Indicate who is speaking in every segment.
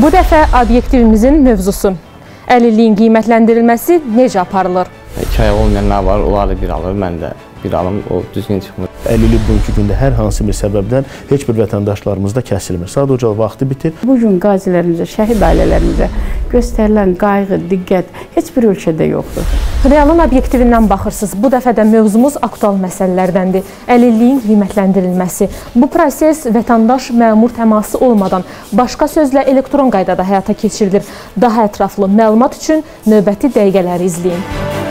Speaker 1: Bu dəfə obyektivimizin mövzusu əlilliyin qiymətləndirilməsi necə aparılır?
Speaker 2: İki ayağı olmayanlar var, onlar da bir alır, mən də bir alım, o düzgün çıxmır.
Speaker 3: Əlillik bugünkü gündə hər hansı bir səbəbdən heç bir vətəndaşlarımızda kəsilmir. Sadəcə vaxtı bitir.
Speaker 4: Bugün qazilərimizə, şəhid ailələrimizə göstərilən qayğı, diqqət heç bir ölkədə yoxdur.
Speaker 1: Realın obyektivindən baxırsınız. Bu dəfə də mövzumuz aktual məsələlərdəndir. Əlilliyin qiymətləndirilməsi. Bu proses vətəndaş-məmur təması olmadan, başqa sözlə elektron qaydada həyata keçirilir. Daha ətraflı məlumat üçün növbəti dəqiqələri izləyin.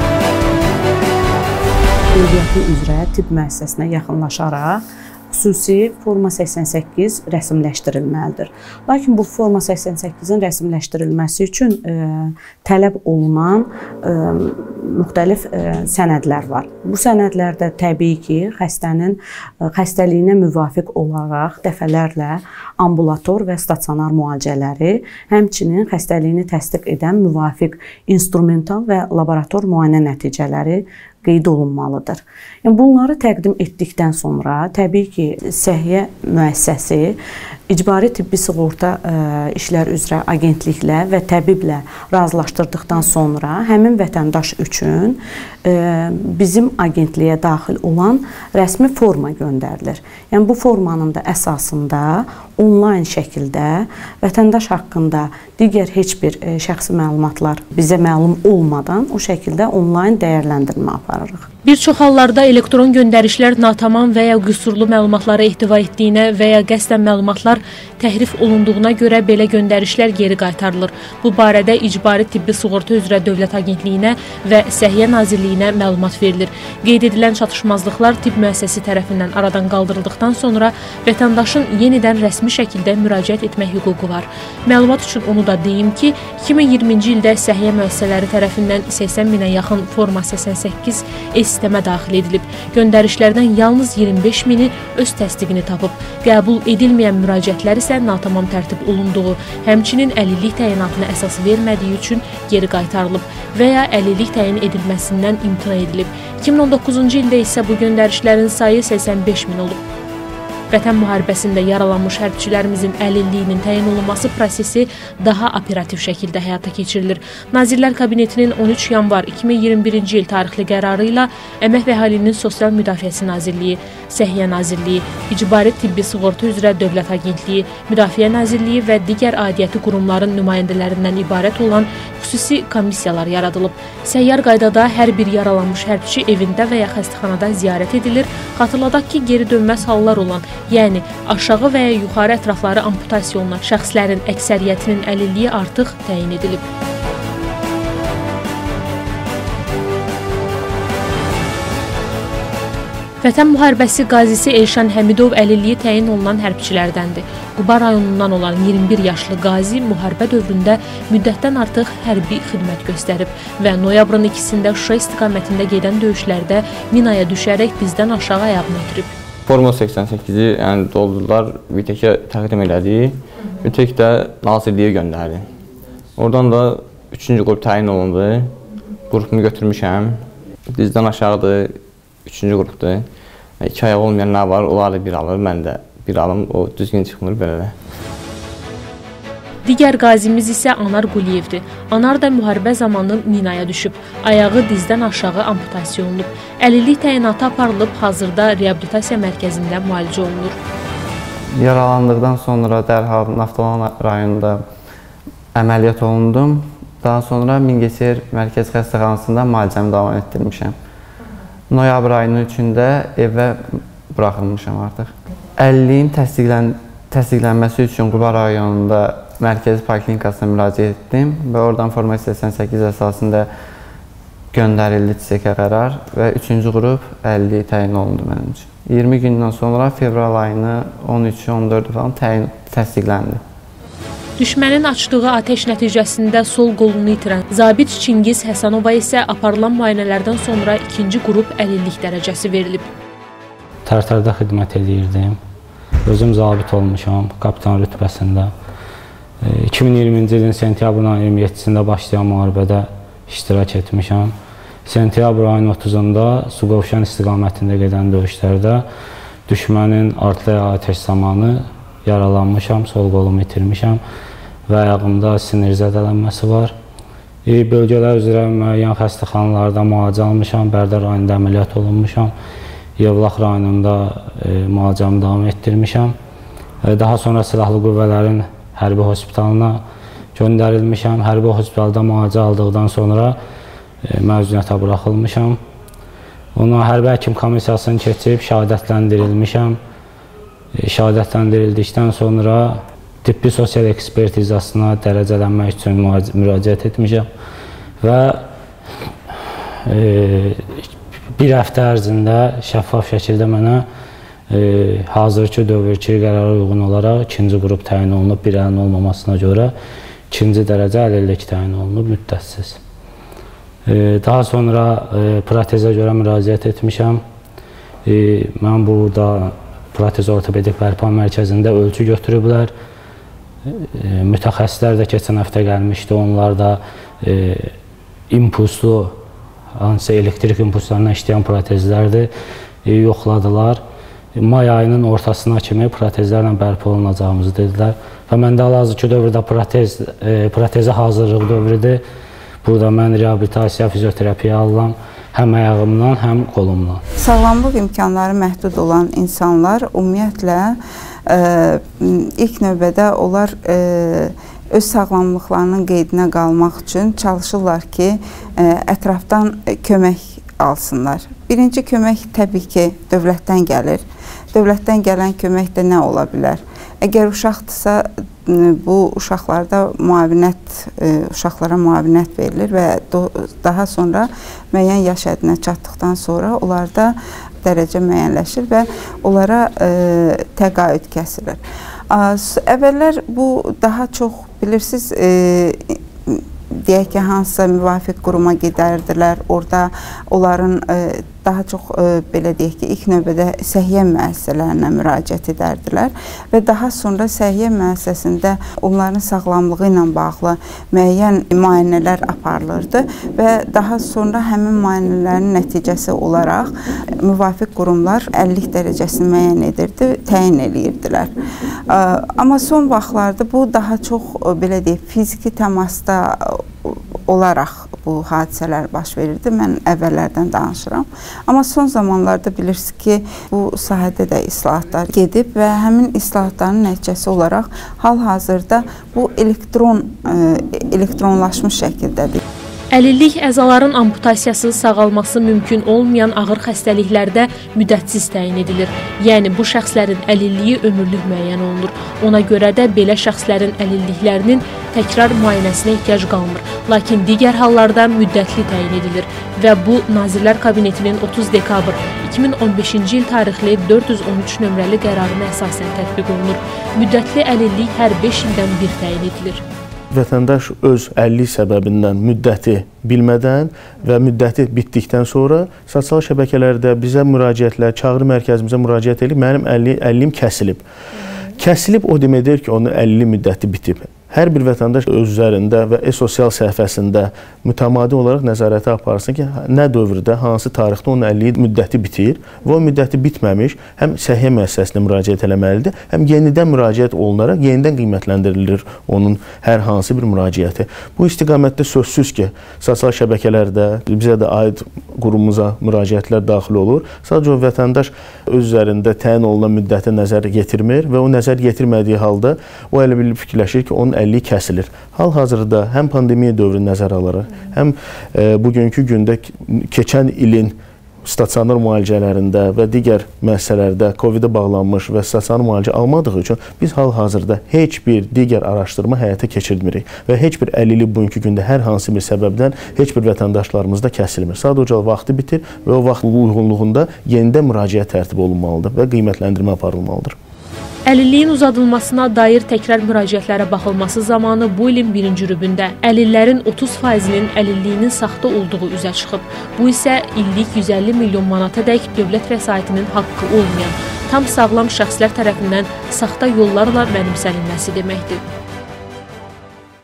Speaker 4: Qeydiyyatı üzrə tibb müəssisəsinə yaxınlaşaraq xüsusi forma 88 rəsmiləşdirilməlidir. Lakin bu forma 88-in rəsmiləşdirilməsi üçün tələb olunan müxtəlif sənədlər var. Bu sənədlərdə təbii ki, xəstənin xəstəliyinə müvafiq olaraq dəfələrlə ambulator və stasionar müalicələri, həmçinin xəstəliyini təsdiq edən müvafiq instrumental və laborator müayinə nəticələri qeyd olunmalıdır. Yəni, bunları təqdim etdikdən sonra təbii ki, Səhiyyə müəssisəsi İcbari Tibbi Sığorta İşlər üzrə agentliklə və təbiblə razılaşdırdıqdan sonra həmin vətəndaş üçün bizim agentliyə daxil olan rəsmi forma göndərilir. Yəni, bu formanın da əsasında onlayn şəkildə vətəndaş haqqında digər heç bir şəxsi məlumatlar bizə məlum olmadan o şəkildə onlayn dəyərləndirmə aparırıq.
Speaker 1: Bir çox hallarda elektron göndərişlər natamam və ya qüsurlu məlumatları ehtiva etdiyinə və ya qəsdən məlumatlar təhrif olunduğuna görə belə göndərişlər geri qaytarılır. Bu barədə İcbari Tibbi Sığorta üzrə Dövlət Agentliyinə və Səhiyyə Nazirliyinə məlumat verilir. Qeyd edilən çatışmazlıqlar tibb müəssisəsi tərəfindən aradan qaldırıldıqdan sonra vətəndaşın yenidən rəsmi şəkildə müraciət etmək hüququ var. Məlumat üçün onu da deyim ki, 2020-ci ildə səhiyyə müəssisələri tərəfindən 80 minə yaxın forma 88 sistemə daxil edilib. Göndərişlərdən yalnız 25 mini öz təsdiqini tapıb. Qəbul edilməyən müraciətlər isə natamam tərtib olunduğu, həmçinin əlillik təyinatına əsas vermədiyi üçün geri qaytarılıb və ya əlillik təyin edilməsindən imtina edilib. 2019-cu ildə isə bu göndərişlərin sayı 85 min olub. Vətən müharibəsində yaralanmış hərbçilərimizin əlilliyinin təyin olunması prosesi daha operativ şəkildə həyata keçirilir. Nazirlər Kabinetinin 13 yanvar 2021-ci il tarixli qərarı ilə Əmək və Əhalinin Sosial Müdafiəsi Nazirliyi, Səhiyyə Nazirliyi, İcbari Tibbi Sığorta üzrə Dövlət Agentliyi, Müdafiə Nazirliyi və digər aidiyyəti qurumların nümayəndələrindən ibarət olan xüsusi komissiyalar yaradılıb. Səyyar qaydada hər bir yaralanmış hərbçi evində və ya xəstəxanada ziyarət edilir. Xatırladaq ki, geri dönməz hallar olan, yəni aşağı və ya yuxarı ətrafları amputasiya olunan şəxslərin əksəriyyətinin əlilliyi artıq təyin edilib. Vətən müharibəsi qazisi Elşən Həmidov əlilliyi təyin olunan hərbçilərdəndir. Quba rayonundan olan 21 yaşlı qazi müharibə dövründə müddətdən artıq hərbi xidmət göstərib və noyabrın 2-sində Şuşa istiqamətində gedən döyüşlərdə minaya düşərək dizdən aşağı ayağını itirib.
Speaker 2: Forma 88-i yəni, doldurdular, VTK təqdim elədi, VTK də Nazirliyə göndərdi. Oradan da 3-cü qrup təyin olundu, qrupumu götürmüşəm, dizdən aşağıdır, 3-cü qrupdur. İki ayağı olmayanlar var, onlar da bir alır, mən də bir alım, o düzgün çıxmır belə də.
Speaker 1: Digər qazimiz isə Anar Quliyevdir. Anar da müharibə zamanı minaya düşüb. Ayağı dizdən aşağı amputasiya olunub. Əlillik təyinatı aparılıb, hazırda reabilitasiya mərkəzində müalicə olunur.
Speaker 5: Yaralandıqdan sonra dərhal Naftalan rayonunda əməliyyat olundum. Daha sonra Mingəçevir Mərkəz Xəstəxanasında müalicəmi davam etdirmişəm. Noyabr ayının 3-də evə buraxılmışam artıq. Əlilliyin təsdiqlənməsi üçün Quba rayonunda Mərkəzi Poliklinikasına müraciət etdim və oradan forma 88 əsasında göndərildi çiçəkə qərar və 3-cü qrup əlilliyi təyin olundu mənim üçün. 20 gündən sonra fevral ayını 13-14 falan təsdiqləndi.
Speaker 1: Düşmənin açdığı atəş nəticəsində sol qolunu itirən zabit Çingiz Həsənova isə aparılan müayinələrdən sonra 2-ci qrup əlillik dərəcəsi verilib.
Speaker 6: Tərtərdə xidmət edirdim. Özüm zabit olmuşam, kapitan rütbəsində. 2020-ci ilin sentyabrın 27-sində başlayan müharibədə iştirak etmişəm. Sentyabr ayının 30-da Suqovuşan istiqamətində gedən döyüşlərdə düşmənin artilleriya atəş zamanı yaralanmışam, sol qolumu itirmişəm və ayağımda sinir zədələnməsi var. Bölgələr üzrə müəyyən xəstəxanalarda müalicə almışam, Bərdər rayonunda əməliyyat olunmuşam, Yevlax rayonunda müalicəmi davam etdirmişəm. Daha sonra Silahlı Qüvvələrin hərbi hospitalına göndərilmişəm. Hərbi hospitalda müalicə aldıqdan sonra məzuniyyətə buraxılmışam. Ona hərbi həkim komissiyasını keçib şəhadətləndirilmişəm. Şəhadətləndirildikdən sonra tibbi sosial ekspertizasına dərəcələnmək üçün müraciət etmişəm və bir həftə ərzində şəffaf şəkildə mənə hazırki dövrki qərara uyğun olaraq ikinci qrup təyin olunub, bir əlin olmamasına görə ikinci dərəcə əlillik təyin olunub müddətsiz. Daha sonra protezə görə müraciət etmişəm. Mən burada protez ortopedik bərpa mərkəzində ölçü götürüblər. Mütəxəssislər də keçən həftə gəlmişdi. Onlar da impulslu, hansısa elektrik impulslarına işləyən protezlərdir, yoxladılar. May ayının ortasına kimi protezlərlə bərpa olunacağımızı dedilər. Və məndə hal-hazırki dövrdə protezə hazırlıq dövrüdür. Burada mən reabilitasiya, fizioterapiya alıram, həm ayağımdan, həm qolumdan.
Speaker 7: Sağlamlıq imkanları məhdud olan insanlar ümumiyyətlə ilk növbədə onlar öz sağlamlıqlarının qeydinə qalmaq üçün çalışırlar ki, ətrafdan kömək alsınlar. Birinci kömək təbii ki, dövlətdən gəlir. Dövlətdən gələn kömək də nə ola bilər? Əgər uşaqdırsa, bu uşaqlara müavinət verilir və daha sonra müəyyən yaş həddinə çatdıqdan sonra onlarda dərəcə müəyyənləşir və onlara təqaüd kəsilir. Əvvəllər bu daha çox, bilirsiniz, deyək ki, hansısa müvafiq quruma gedərdilər, orada onların daha çox, belə deyək ki, ilk növbədə səhiyyə müəssisələrinə müraciət edərdilər və daha sonra səhiyyə müəssisəsində onların sağlamlığı ilə bağlı müəyyən müayinələr aparılırdı və daha sonra həmin müayinələrin nəticəsi olaraq müvafiq qurumlar 50 dərəcəsini müəyyən edirdi, təyin edirdilər. Amma son vaxtlarda bu daha çox, belə deyək, fiziki təmasda olaraq bu hadisələr baş verirdi. Mən əvvəllərdən danışıram. Amma son zamanlarda bilirsiniz ki, bu sahədə də islahatlar gedib və həmin islahatların nəticəsi olaraq hal-hazırda bu elektronlaşmış şəkildədir.
Speaker 1: Əlillik əzaların amputasiyası sağalması mümkün olmayan ağır xəstəliklərdə müddətsiz təyin edilir. Yəni, bu şəxslərin əlilliyi ömürlük müəyyən olunur. Ona görə də belə şəxslərin əlilliklərinin təkrar müayinəsinə ehtiyac qalmır. Lakin digər hallarda müddətli təyin edilir və bu, Nazirlər Kabinetinin 30 dekabr 2015-ci il tarixli 413 nömrəli qərarına əsasən tətbiq olunur. Müddətli əlillik hər 5 ildən bir təyin edilir.
Speaker 3: Vətəndaş öz əlillik səbəbindən müddəti bilmədən və müddəti bitdikdən sonra sosial şəbəkələrdə bizə müraciətlər, çağrı mərkəzimizə müraciət edib, mənim əlliyim kəsilib. Kəsilib o deməkdir ki, onun əlillik müddəti bitib. Hər bir vətəndaş öz üzərində və e-sosial səhifəsində mütəmadi olaraq nəzarəti aparsın ki, nə dövrdə, hansı tarixdə onun əlillik müddəti bitir və o müddəti bitməmiş həm səhiyyə müəssisəsinə müraciət eləməlidir, həm yenidən müraciət olunaraq yenidən qiymətləndirilir onun hər hansı bir müraciəti. Bu istiqamətdə sözsüz ki, sosial şəbəkələrdə bizə də aid qurumumuza müraciətlər daxil olur. Sadəcə o vətəndaş öz üzərində təyin olunan müddəti nəzər yetirmir və o nəzər yetirmədiyi halda o elə bilib fikirləşir ki, onun əlilliyi kəsilir. Hal-hazırda həm pandemiya dövrünü nəzərə alaraq, həm bugünkü gündə keçən ilin stasionar müalicələrində və digər müəssisələrdə COVID-ə bağlanmış və stasionar müalicə almadığı üçün biz hal-hazırda heç bir digər araşdırma həyata keçirmirik və heç bir əlillik bugünkü gündə hər hansı bir səbəbdən heç bir vətəndaşlarımızda kəsilmir. Sadəcə vaxtı bitir və o vaxt uyğunluğunda yenidən müraciət tərtib olunmalıdır və qiymətləndirmə aparılmalıdır.
Speaker 1: Əlilliyin uzadılmasına dair təkrar müraciətlərə baxılması zamanı bu ilin birinci rübündə əlillərin 30%-nin əlilliyinin saxta olduğu üzə çıxıb. Bu isə illik 150 milyon manatadək dövlət vəsaitinin haqqı olmayan, tam sağlam şəxslər tərəfindən saxta yollarla mənimsənilməsi deməkdir.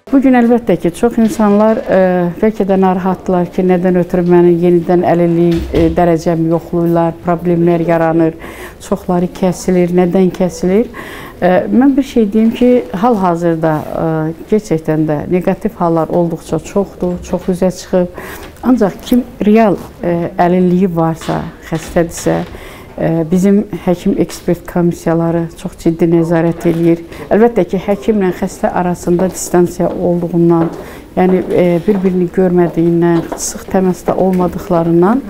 Speaker 8: Bugün əlbəttə ki, çox insanlar bəlkə də narahatdırlar ki, nədən ötürü məni yenidən əlillik dərəcəmi yoxlayırlar, problemlər yaranır, çoxları kəsilir, nədən kəsilir? Mən bir şey deyim ki, hal-hazırda gerçəkdən də negativ hallar olduqca çoxdur, çox üzə çıxıb. Ancaq kim real əlilliyi varsa, xəstədirsə, bizim həkim ekspert komissiyaları çox ciddi nəzarət edir. Əlbəttə ki, həkimlə xəstə arasında distansiya olduğundan, yəni bir-birini görmədiyindən, sıx təmasda olmadıqlarından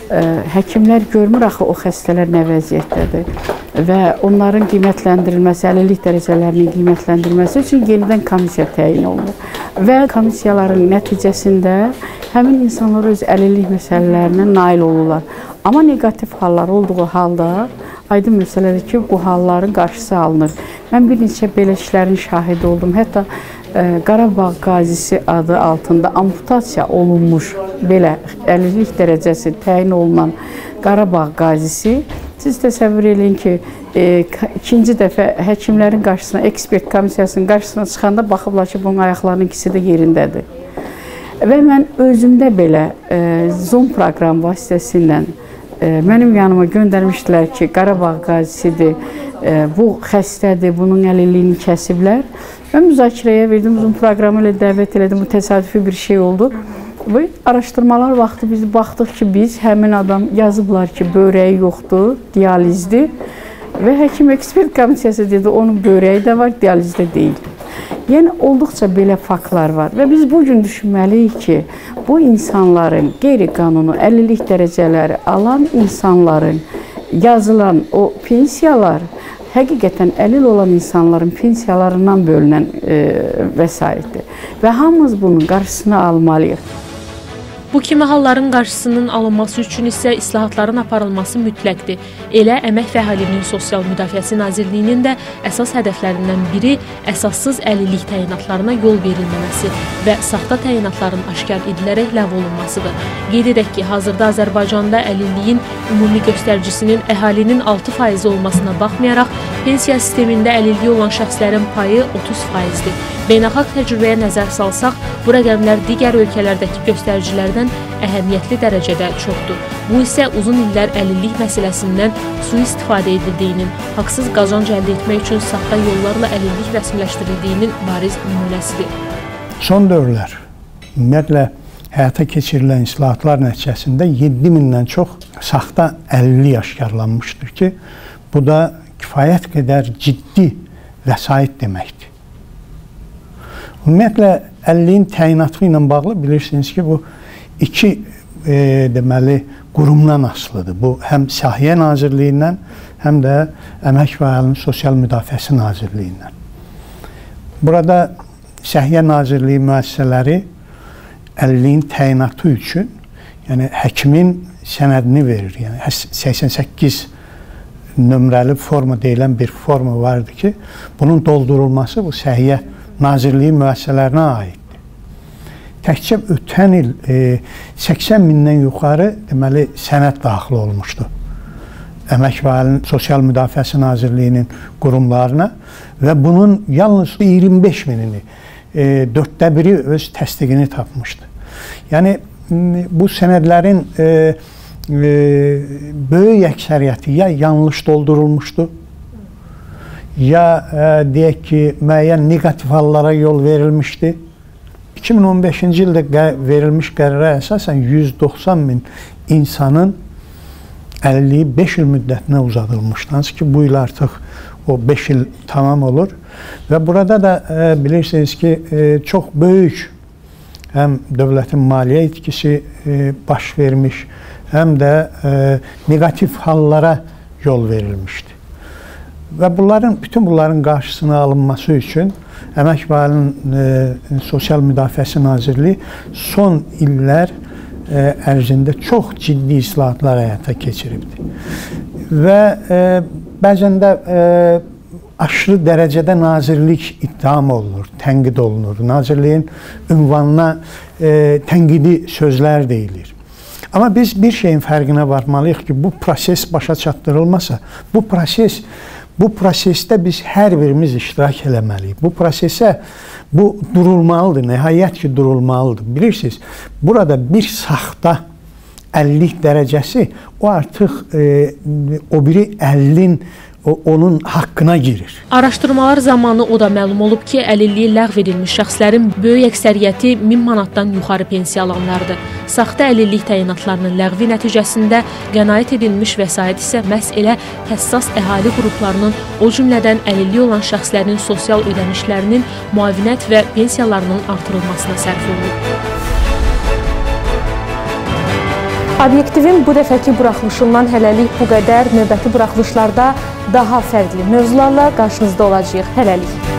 Speaker 8: həkimlər görmür axı o xəstələr nə vəziyyətdədir və onların qiymətləndirilməsi, əlillik dərəcələrinin qiymətləndirilməsi üçün yenidən komissiya təyin olunur və komissiyaların nəticəsində həmin insanlar öz əlillik məsələlərinə nail olurlar. Amma negativ hallar olduğu halda aydın məsələdir ki, bu halların qarşısı alınır. Mən bir neçə belə işlərin şahidi oldum. Hətta Qarabağ qazisi adı altında amputasiya olunmuş belə əlillik dərəcəsi təyin olunan Qarabağ qazisi, siz təsəvvür edin ki, ikinci dəfə həkimlərin qarşısına, ekspert komissiyasının qarşısına çıxanda baxıblar ki, bunun ayaqlarının ikisi də yerindədir. Və mən özümdə belə Zoom proqram vasitəsilə mənim yanıma göndərmişdilər ki, Qarabağ qazisidir, bu xəstədir, bunun əlilliyini kəsiblər. Mən müzakirəyə verdim, Zoom proqramı ilə dəvət elədim, bu təsadüfi bir şey oldu. Və araşdırmalar vaxtı biz baxdıq ki, həmin adam yazıblar ki, bövrəyi yoxdur, dializdir. Və həkim ekspert komissiyası dedi, onun bövrəyi də var, dializdə deyil. Yəni, olduqca belə faktlar var və biz bugün düşünməliyik ki, bu insanların qeyri-qanunu əlillik dərəcələri alan insanların yazılan o pensiyalar həqiqətən əlil olan insanların pensiyalarından bölünən vəsaitdir və hamımız bunun qarşısını almalıyıq.
Speaker 1: Bu kimi halların qarşısının alınması üçün isə islahatların aparılması mütləqdir. Elə Əmək və Əhalinin Sosial Müdafiəsi Nazirliyinin də əsas hədəflərindən biri əsassız əlillik təyinatlarına yol verilməməsi və saxta təyinatların aşkar edilərək ləğv olunmasıdır. Qeyd edək ki, hazırda Azərbaycanda əlilliyin ümumi göstəricisinin əhalinin 6% olmasına baxmayaraq, pensiya sistemində əlilliyi olan şəxslərin payı 30%-dir. Beynəlxalq təcrübəyə nəzər salsaq, bu rəqəmlər digər ölkələrdəki göstəricilərdən əhəmiyyətli dərəcədə çoxdur. Bu isə uzun illər əlillik məsələsindən sui-istifadə edildiyinin, haqsız qazanc əldə etmək üçün saxta yollarla əlillik rəsmiləşdirildiyinin bariz nümunəsidir.
Speaker 9: Son dövrlər, ümumiyyətlə həyata keçirilən islahatlar nəticəsində 7000-dən çox saxta əlillik aşkarlanmışdır ki, bu da kifayət qədər ciddi vəsait deməkdir. Ümumiyyətlə, əlilliyin təyinatı ilə bağlı bilirsiniz ki, bu iki deməli, qurumdan asılıdır. Bu, həm Səhiyyə Nazirliyindən, həm də Əmək və Əhalinin Sosial Müdafiəsi Nazirliyindən. Burada Səhiyyə Nazirliyi müəssisələri əlilliyin təyinatı üçün, yəni həkimin sənədini verir. Yəni 88 nömrəli forma deyilən bir forma vardır ki, bunun doldurulması bu Səhiyyə Nazirliyi müəssisələrinə aiddir. Təkcə ötən il 80 mindən yuxarı deməli sənəd daxil olmuşdu. Əmək və Əhalinin Sosial Müdafiəsi Nazirliyinin qurumlarına və bunun yalnız 25 minini, 1/4 öz təsdiqini tapmışdı. Yəni, bu sənədlərin böyük əksəriyyəti ya yanlış doldurulmuşdu, ya deyək ki, müəyyən negativ hallara yol verilmişdi. 2015-ci ildə verilmiş qərara əsasən 190 min insanın əlilliyi 5 il müddətinə uzadılmışdı. Hansı ki, bu il artıq o 5 il tamam olur. Və burada da bilirsiniz ki, çox böyük həm dövlətin maliyyə itkisi baş vermiş, həm də negativ hallara yol verilmişdi. Və bütün bunların qarşısını alınması üçün Əmək və Əhalinin Sosial Müdafiəsi Nazirliyi son illər ərzində çox ciddi islahatlar həyata keçiribdir. Və bəzən də aşırı dərəcədə nazirlik ittiham olunur, tənqid olunur. Nazirliyin ünvanına tənqidi sözlər deyilir. Amma biz bir şeyin fərqinə varmalıyıq ki, bu proses başa çatdırılmasa, bu proses Bu prosesdə biz hər birimiz iştirak eləməliyik. Bu prosesə bu durulmalıdır, nəhayət ki durulmalıdır. Bilirsiniz, burada bir saxta 50 dərəcəsi o artıq o biri 50'nin onun haqqına girir.
Speaker 1: Araşdırmalar zamanı o da məlum olub ki, əlilliyi ləğv edilmiş şəxslərin böyük əksəriyyəti 1000 manatdan yuxarı pensiya alanlardır. Saxta əlillik təyinatlarının ləğvi nəticəsində qənaət edilmiş vəsait isə məhz elə həssas əhali qruplarının, o cümlədən əlilliyi olan şəxslərin sosial ödənişlərinin, müavinət və pensiyalarının artırılmasına sərf olunub. Obyektivin bu dəfəki buraxılışından hələlik bu qədər. Növbəti buraxılışlarda daha fərqli mövzularla qarşınızda olacağıq. Hələlik.